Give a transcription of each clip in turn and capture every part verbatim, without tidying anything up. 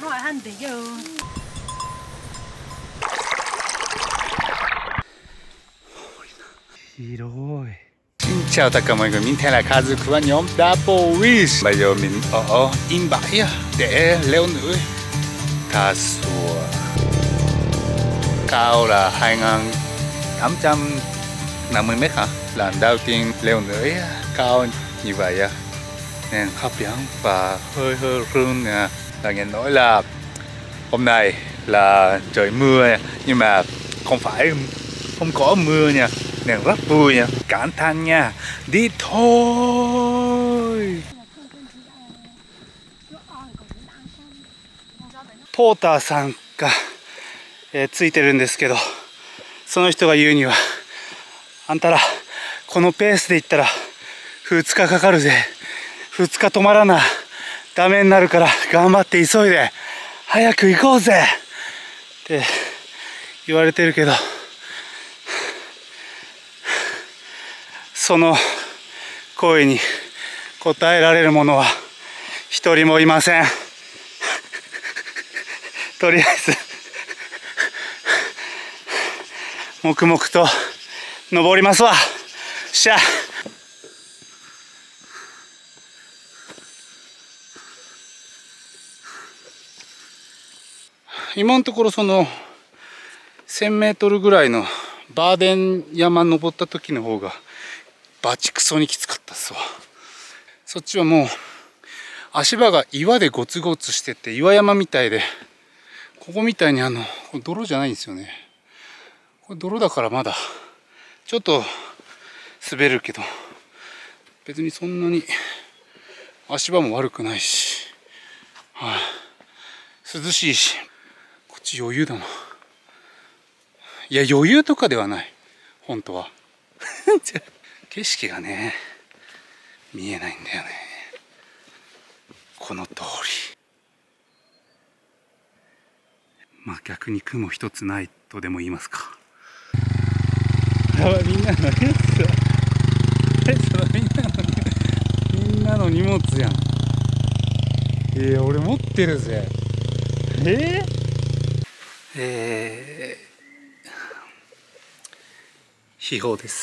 広い。Xin chào tất cả mọi người, mình tên là Kazu của nhóm Dapowish. Bây giờ mình ở Yên Bái để leo núi Tà Xùa. Cao là hai nghìn tám trăm năm mươi mét hả? Lần đầu tiên leo núi cao như vậy nên hấp dẫn và hơi hơi run nè. Là nghe nói là hôm nay là trời mưa nhưng mà không phải không có mưa nha, nên rất vui nha. Cẩn thận nha, đi thôi. ポーターさんが、えー、ついてるんですけど、その人が言うには、あんたらこのペースで行ったらふつかかかるぜ、ふつか止まらなダメになるから頑張って急いで早く行こうぜって言われてるけど、その声に応えられる者は一人もいません。とりあえず黙々と登りますわ。しゃ今のところそのせんメートルぐらいのバーデン山登った時の方がバチクソにきつかったっすわ。そっちはもう足場が岩でゴツゴツしてて岩山みたいで、ここみたいにあの泥じゃないんですよね。これ泥だからまだちょっと滑るけど、別にそんなに足場も悪くないし、はい、涼しいし、こっち余裕だな。いや余裕とかではない、本当は。景色がね見えないんだよね、この通り。まあ逆に雲一つないとでも言いますか。やばい、みんなのやつだ。みんなのみんなの荷物やん。えー、俺持ってるぜ。えー、えー、秘宝です。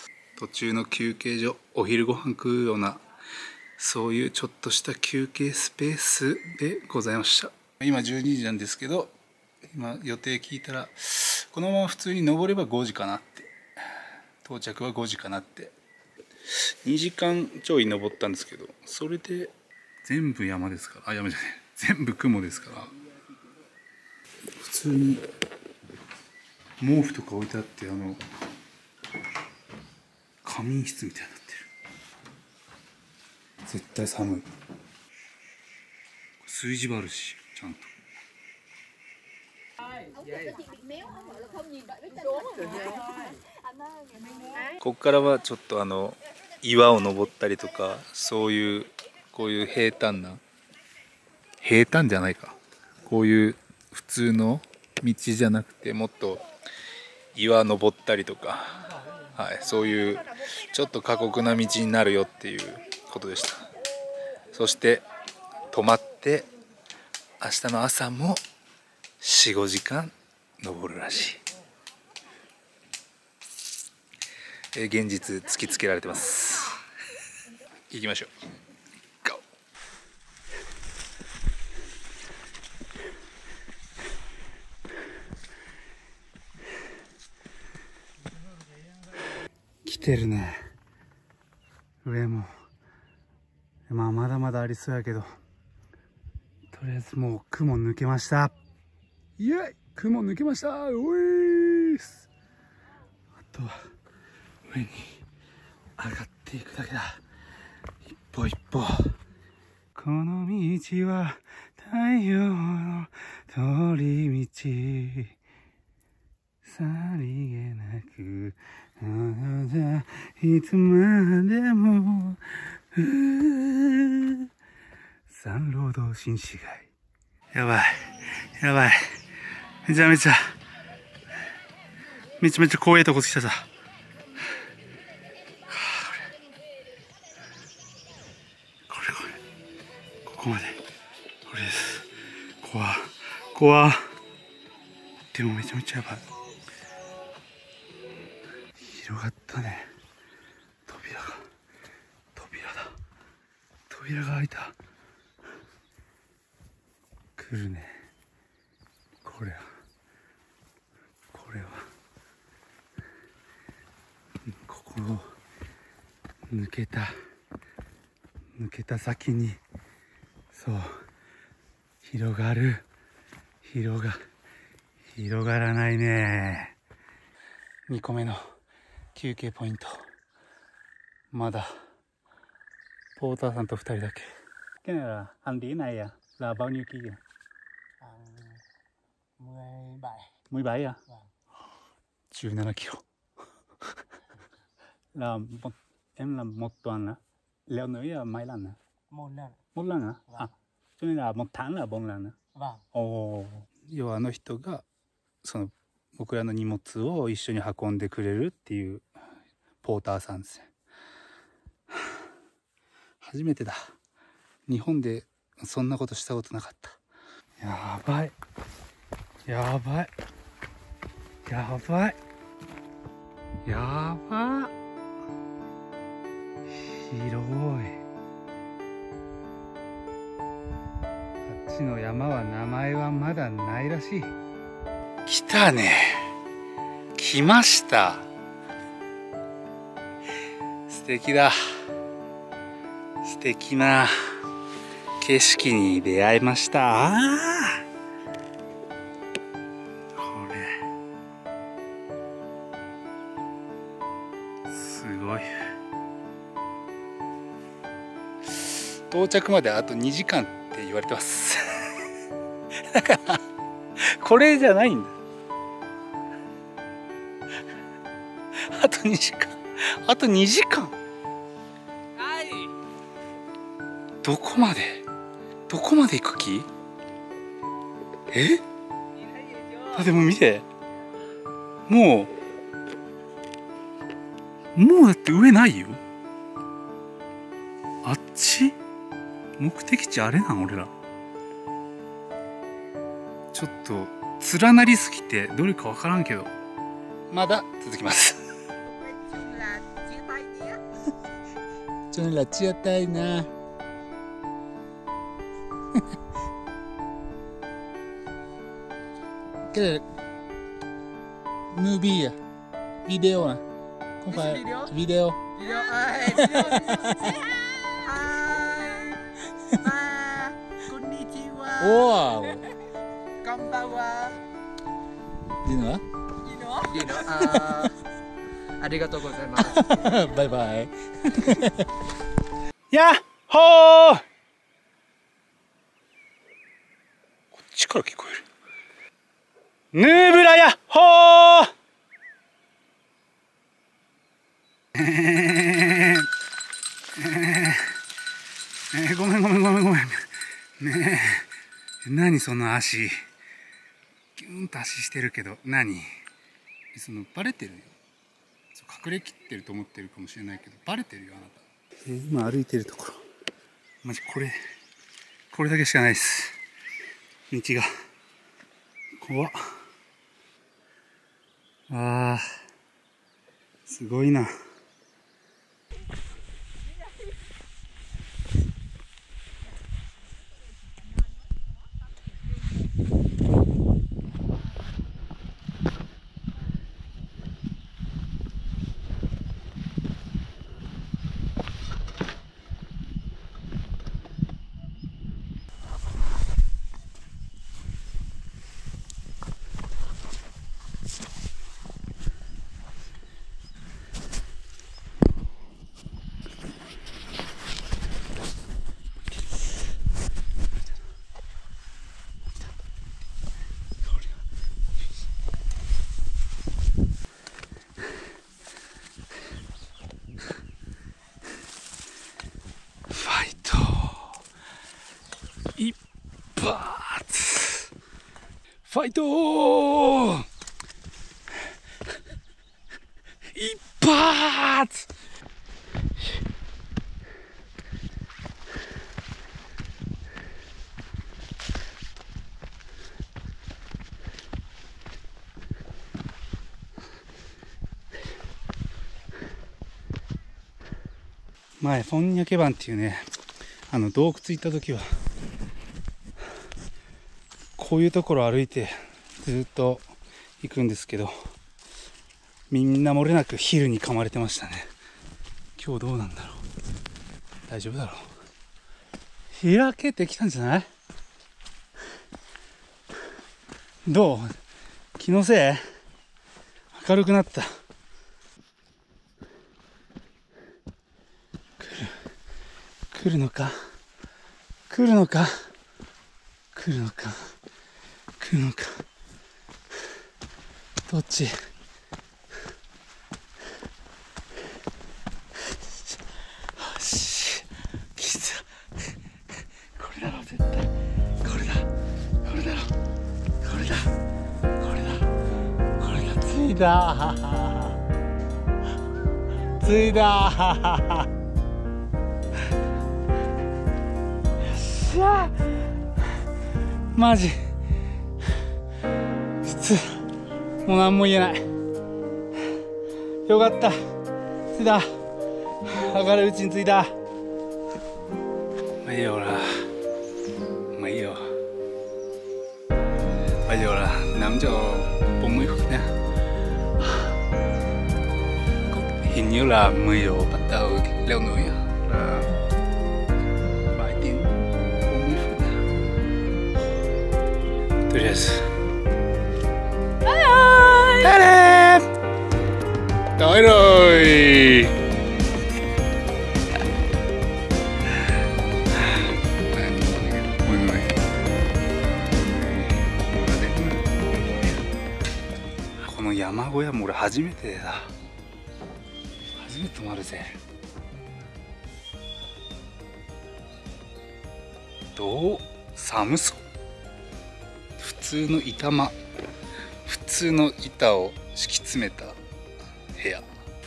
途中の休憩所、お昼ご飯食うようなそういうちょっとした休憩スペースでございました。今じゅうにじなんですけど、今予定聞いたらこのまま普通に登ればごじかなって、到着はごじかなって、にじかんちょい登ったんですけど、それで全部山ですから、あ、山じゃない、全部雲ですから、普通に毛布とか置いてあって、あの仮眠室みたいになってる。絶対寒い。炊事場あるし、ちゃんと。ここからはちょっとあの岩を登ったりとか、そういうこういう平坦な、平坦じゃないか、こういう普通の道じゃなくてもっと岩登ったりとか、はい、そういうちょっと過酷な道になるよっていうことでした。そして泊まって明日の朝も よん、ごじかん登るらしい。えー、現実突きつけられてます。行きましょう。ゴー。来てるね、上も。まあまだまだありそうやけど、とりあえずもう雲抜けました。イエイ、雲抜けました。おいーす。あとは上に上がっていくだけだ。一歩一歩。この道は太陽の通り道、さりげなくあなたいつまでも三労働新市街。やばいやばい、めちゃめちゃめちゃめちゃ怖いとこ来たさ。これこれここまでこれです。 怖怖。でもめちゃめちゃやばい。広がったね。扉が扉だ。扉が開いた。来るね。これはこれはここを抜けた抜けた先に、そう広がる。広が広がらないね。にこめの休憩ポイント。まだポーターさんとふたりだけ。Cái này là hành lý này à, là bao nhiêu kg? mười bảy. mười bảy à? Vâng. じゅうななキロ. Là một, em làm một tuần á. Leo núi là mấy lần á? Một lần. Một lần á? Vâng. À, cho nên là một tháng là bốn lần á? Vâng. おー。要はあの人がその僕らの荷物を一緒に運んでくれるっていうポーターさんですね。初めてだ。日本でそんなことしたことなかった。やばいやばいやばいやばい。広い。あっちの山は名前はまだないらしい。来たね。来ました。素敵だ。素敵な景色に出会いました。ああ、これすごい。到着まであとにじかんって言われてます。だからこれじゃないんだ。あとにじかん。あとにじかん。どこまでどこまで行く気？え？あ、でも見て。もうもうだって上ないよ。あっち目的地あれなん？俺らちょっと連なりすぎてどれか分からんけど、まだ続きます。ちょっとchia tay nha. Cái này movie à? Video à? Không phải video. Video. Video. À, video. Hi. Konnichiwa. Wow. Konbanwa. Gì nữa? Gì nữa? Gì nữa? À, arigatou gozaimasu. Bye bye. Yahoo! こっちから聞こえる。ヌーブラヤッホー。えーえー、ごめんごめんごめんごめん。ねえ、何その足。ギュンと足してるけど、何そのバレてるよ。隠れきってると思ってるかもしれないけど、バレてるよあなた。えー、今歩いてるところ。マジこれ、これだけしかないです。道が。怖っ。あー、すごいな。一発ファイトー一発前フォンニャケバンっていうね、あの洞窟行った時はこういうところ歩いてずっと行くんですけど、みんな漏れなくヒルに噛まれてましたね。今日どうなんだろう、大丈夫だろう。開けてきたんじゃない？どう？気のせい？明るくなった。来る。来るのか？来るのか？来るのか？来るのか？どっち？きつ。これだろ絶対。これだ。これだろ。これだ。これだ。これだ。ついだ。ついだ。よっしゃ。マジ。きつ。もう何も言えない。よかった。ついだ。明るいうちに着いた。没有了，没有，没有了，咁就bốn mươi phút nha. Hình như là mười giờ bắt đầu leo núi là vài tiếng bốn mươi phút nha. とりあえずバイバイバイバイこの山小屋も俺初めてだ。初めて泊まるぜ。どう？寒そう。普通の板間、普通の板を敷き詰めた部屋。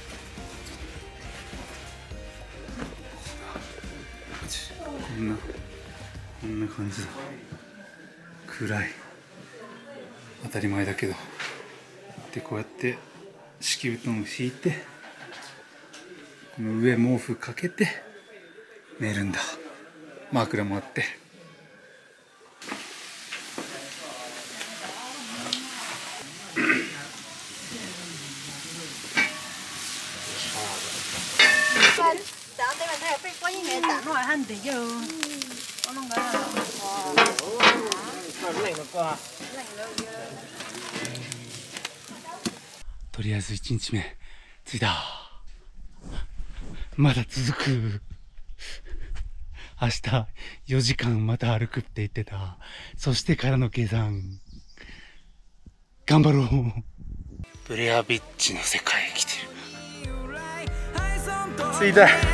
こんなこんな感じだ。暗い。当たり前だけど。でこうやって敷布団を敷いて、この上毛布かけて寝るんだ。枕もあって。とりあえずいちにちめ着いた。まだ続く。明日よじかんまた歩くって言ってた。そしてからの下山頑張ろう。ブレアビッチの世界へ来てる。着いた。